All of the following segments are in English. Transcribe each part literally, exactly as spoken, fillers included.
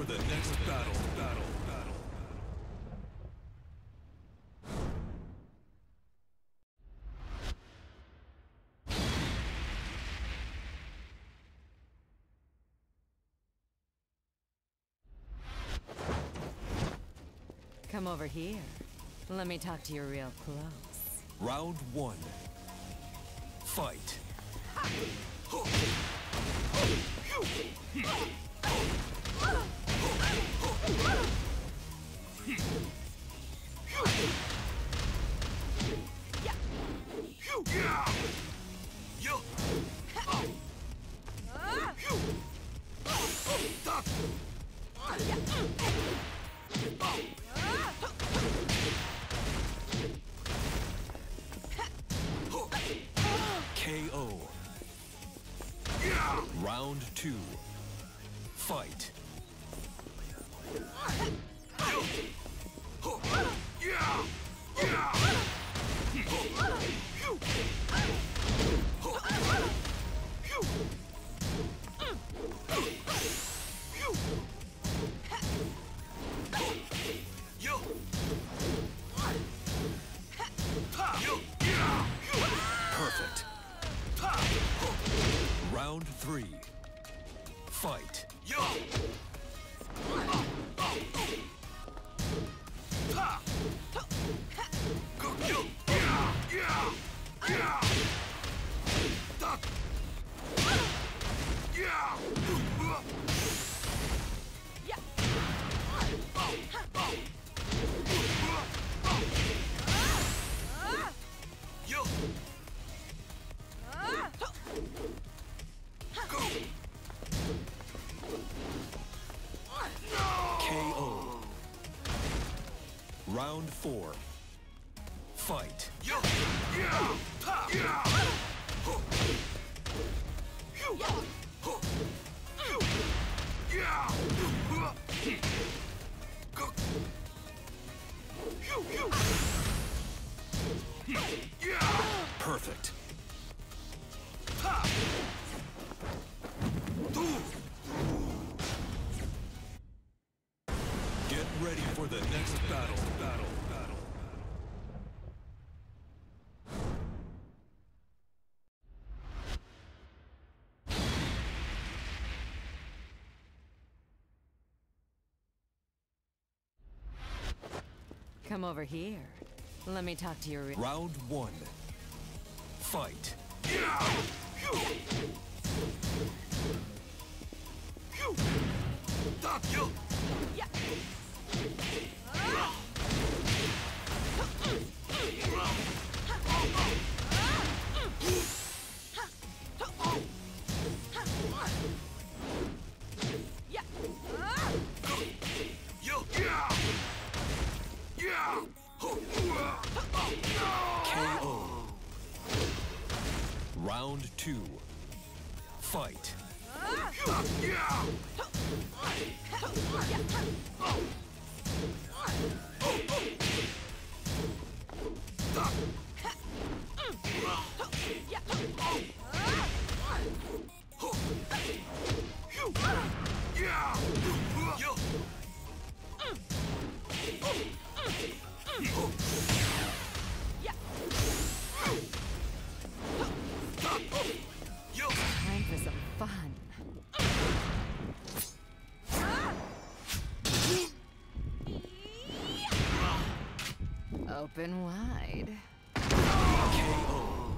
the next battle. Battle. Battle. Come over here. Let me talk to you real close. Round one. Fight. K O. Round two. Fight. Perfect. Round three. Fight. K O. Round four. Fight. Perfect. Get ready for the next battle. Battle. Battle. Come over here. Let me talk to you real... Round one. Fight. K O. Round two. Fight. Time for some fun. Open wide. K O.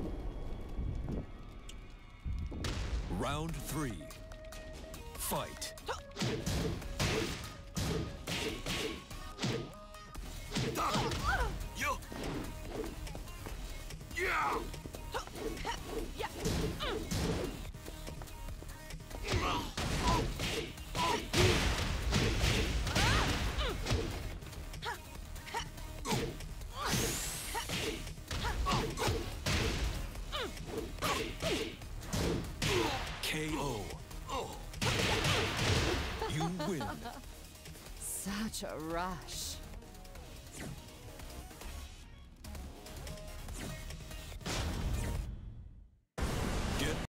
Round three. Fight. K O. You win. Such a rush.